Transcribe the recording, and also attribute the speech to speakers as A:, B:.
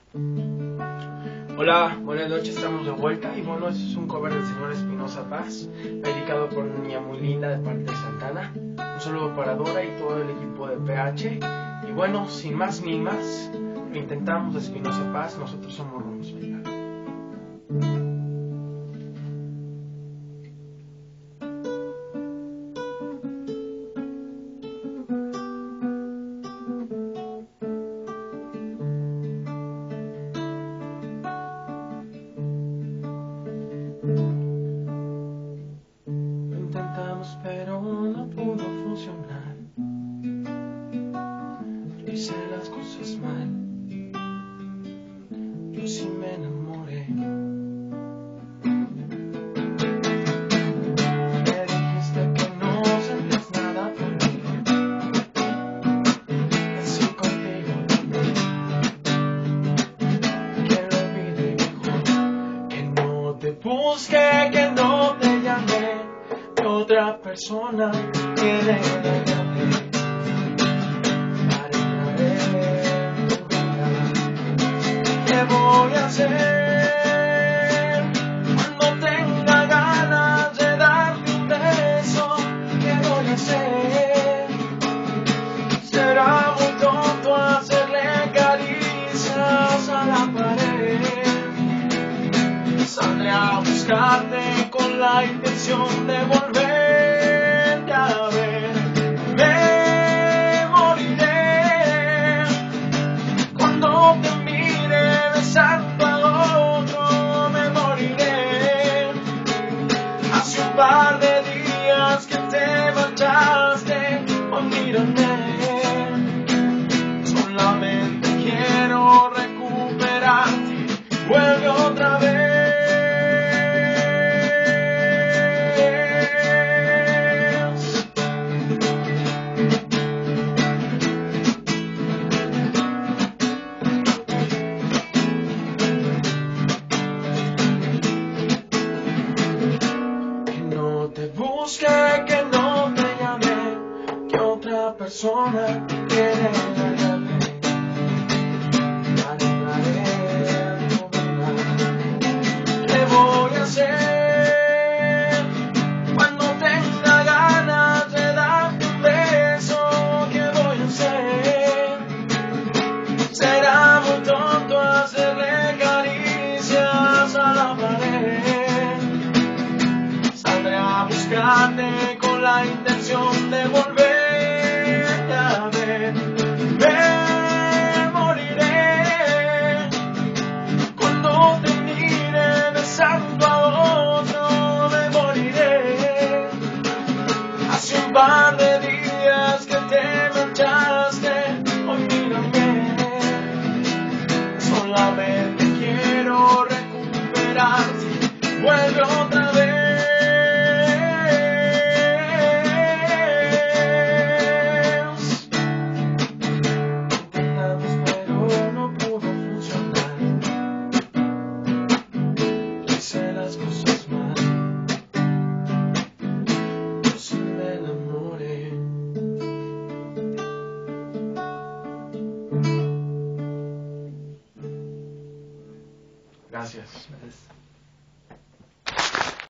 A: Hola, buenas noches, estamos de vuelta y bueno, este es un cover del señor Espinoza Paz, dedicado por una niña muy linda de parte de Santana. Un saludo para Dora y todo el equipo de PH. Y bueno, sin más ni más, lo intentamos de Espinoza Paz, nosotros somos Rumos Bailar. Lo intentamos pero no pudo funcionar. Yo hice las cosas mal, yo sí me enamoré. Me dijiste que no sentías nada por mí, así contigo también. Que lo olvide mejor, que no te busque, que no te llamé, que otra persona quiere dañarme. Para entrar en tu vida, ¿qué voy a hacer? Cuando tenga ganas de darte un beso, ¿qué voy a hacer? Será muy tonto hacerle caricias a la pared. Saldré a buscarte con la intención de volverte a ver. Me moriré cuando te mire besando a otro. Me moriré. Hace un par de días que te marchaste, oh mírame. Solamente quiero recuperarte, vuelve otra vez. Que no te busque, que no te llame, que otra persona quiere dañarme. Para entrar en tu vida, ¿qué voy a hacer? Cuando tenga ganas de darte un beso, ¿qué voy a hacer? Será muy tonto hacerle caricias a la pared. Saldré a buscarte con la intención de volverte a ver. Me moriré cuando te mire besando a otro. Me moriré. Hace un par de días que te marchaste, hoy mírame. Solamente quiero recuperarte, vuelve otra vez. Intentamos pero no pudo funcionar. Hice las cosas mal, yo sí me enamoré. Gracias.